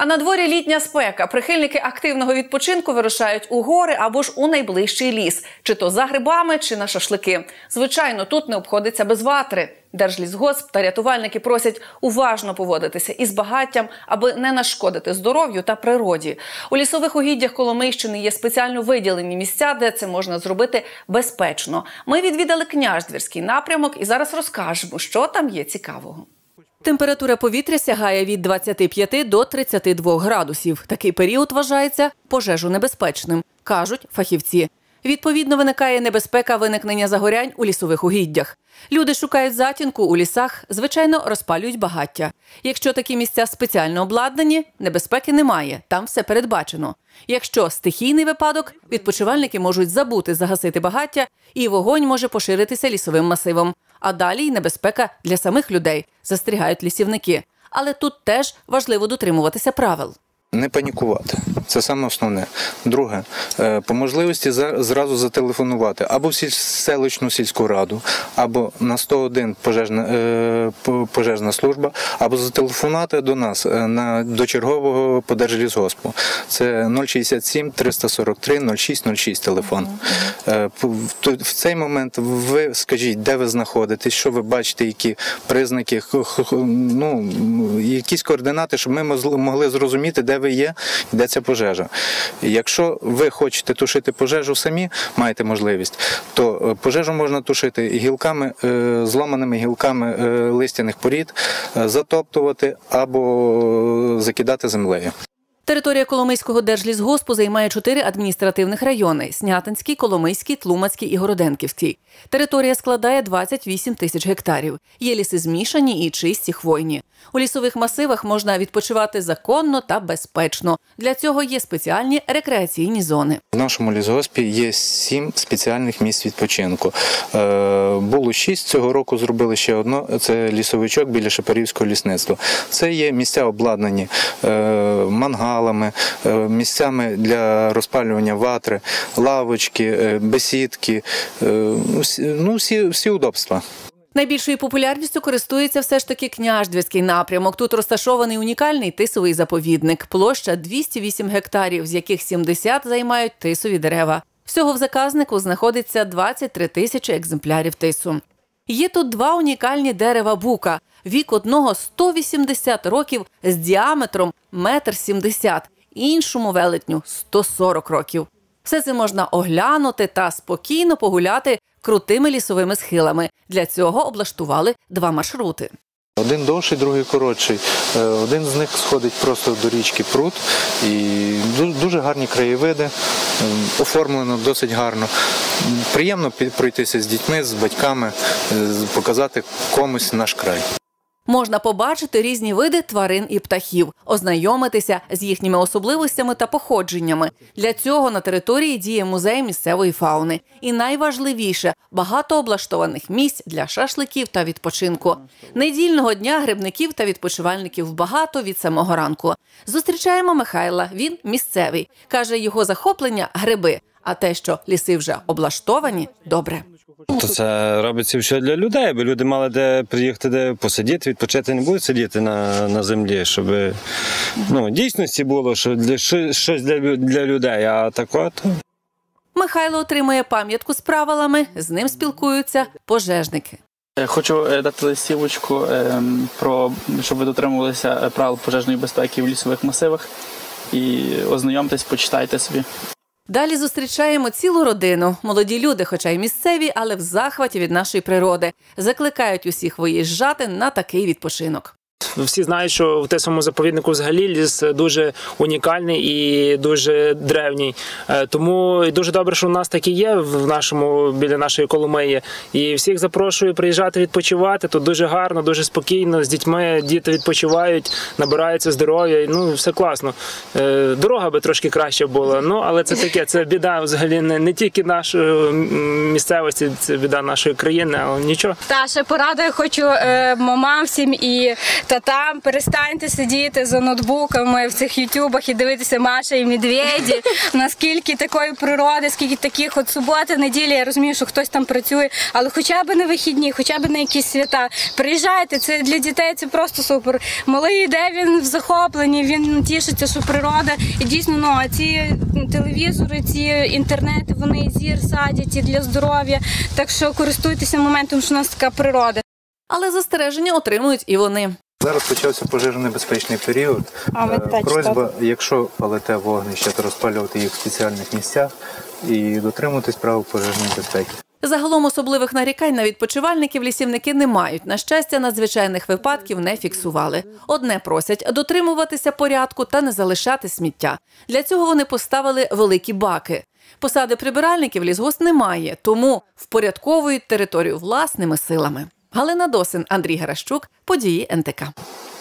А на дворі літня спека. Прихильники активного відпочинку вирушають у гори або ж у найближчий ліс. Чи то за грибами, чи на шашлики. Звичайно, тут не обходиться без ватри. Держлісгосп та рятувальники просять уважно поводитися із багаттям, аби не нашкодити здоров'ю та природі. У лісових угіддях Коломийщини є спеціально виділені місця, де це можна зробити безпечно. Ми відвідали Княждвірський напрямок і зараз розкажемо, що там є цікавого. Температура повітря сягає від 25 до 32 градусів. Такий період вважається пожежонебезпечним, кажуть фахівці. Відповідно, виникає небезпека виникнення загорянь у лісових угіддях. Люди шукають затінку у лісах, звичайно, розпалюють багаття. Якщо такі місця спеціально обладнані, небезпеки немає, там все передбачено. Якщо стихійний випадок, відпочивальники можуть забути загасити багаття, і вогонь може поширитися лісовим масивом. А далі й небезпека для самих людей, застерігають лісівники. Але тут теж важливо дотримуватися правил. Не панікувати. Це саме основне. Друге, по можливості зразу зателефонувати або в селищну сільську раду, або на 101 пожежна служба, або зателефонувати до нас, до чергового по Держлісгоспу. Це 067 343 0606 телефон. В цей момент ви скажіть, де ви знаходитесь, що ви бачите, які признаки, якісь координати, щоб ми могли зрозуміти, де ви є, де ця пожежа. Якщо ви хочете тушити пожежу самі, маєте можливість, то пожежу можна тушити гілками, зламаними гілками листяних порід, затоптувати або закидати землею. Територія Коломийського Держлісгоспу займає 4 адміністративних райони – Снятинський, Коломийський, Тлумацький і Городенківський. Територія складає 28 тисяч гектарів. Є ліси змішані і чисті хвойні. У лісових масивах можна відпочивати законно та безпечно. Для цього є спеціальні рекреаційні зони. В нашому лісгоспі є 7 спеціальних місць відпочинку. Було 6, цього року зробили ще одно – це лісовичок біля Шепарівського лісництва. Це є місця обладнані мангалами, місцями для розпалювання ватри, лавочки, бесідки, всі удобства. Найбільшою популярністю користується все ж таки Княждвірський напрямок. Тут розташований унікальний тисовий заповідник. Площа 208 гектарів, з яких 70 займають тисові дерева. Всього в заказнику знаходиться 23 тисячі екземплярів тису. Є тут 2 унікальні дерева бука. Вік одного 180 років з діаметром 1,70 м, іншому велетню 140 років. Все це можна оглянути та спокійно погуляти крутими лісовими схилами. Для цього облаштували 2 маршрути. Один довший, другий коротший. Один з них сходить просто до річки Прут. І дуже гарні краєвиди, оформлено досить гарно. Приємно пройтися з дітьми, з батьками, показати комусь наш край. Можна побачити різні види тварин і птахів, ознайомитися з їхніми особливостями та походженнями. Для цього на території діє музей місцевої фауни. І найважливіше – багато облаштованих місць для шашликів та відпочинку. Недільного дня грибників та відпочивальників багато від самого ранку. Зустрічаємо Михайла, він місцевий. Каже, його захоплення – гриби, а те, що ліси вже облаштовані – добре. То це робиться все для людей, аби люди мали де приїхати, де посидіти, відпочити, не будуть сидіти на землі, щоб дійсності було, що щось для людей, а так от. Михайло отримує пам'ятку з правилами, з ним спілкуються пожежники. Хочу дати листівочку, щоб ви дотримувалися правил пожежної безпеки в лісових масивах і ознайомтесь, почитайте собі. Далі зустрічаємо цілу родину. Молоді люди, хоча й місцеві, але в захваті від нашої природи. Закликають усіх виїжджати на такий відпочинок. Всі знають, що в тисовому заповіднику взагалі ліс дуже унікальний і дуже древній. Тому дуже добре, що у нас такі є біля нашої Коломиї. І всіх запрошую приїжджати відпочивати. Тут дуже гарно, дуже спокійно, з дітьми, діти відпочивають, набираються здоров'я, все класно. Дорога би трошки краще була, але це таке, це біда взагалі не тільки нашої місцевості, це біда нашої країни, але нічого. Та ще порадую хочу мамам всім і Та там перестаньте сидіти за ноутбуками в цих ютубах і дивитися Маша і Медведі. Наскільки такої природи, скільки таких от суботи, неділі, я розумію, що хтось там працює, але хоча б на вихідні, хоча б на якісь свята. Приїжджайте, це для дітей це просто супер. Малий йде, він в захопленні, він тішиться, що природа. І дійсно, а ці телевізори, ці інтернети, вони зір садять і для здоров'я. Так що користуйтеся моментом, що у нас така природа. Але застереження отримують і вони. Зараз почався пожежонебезпечний період. Просьба, якщо палите вогнище, то розпалювати їх в спеціальних місцях і дотримуватись правил пожежної безпеки. Загалом особливих нарікань на відпочивальників лісівники не мають. На щастя, надзвичайних випадків не фіксували. Одне просять – дотримуватися порядку та не залишати сміття. Для цього вони поставили великі баки. Посади прибиральників лісгосп немає, тому впорядковують територію власними силами. Галина Досин, Андрій Геращук, події НТК.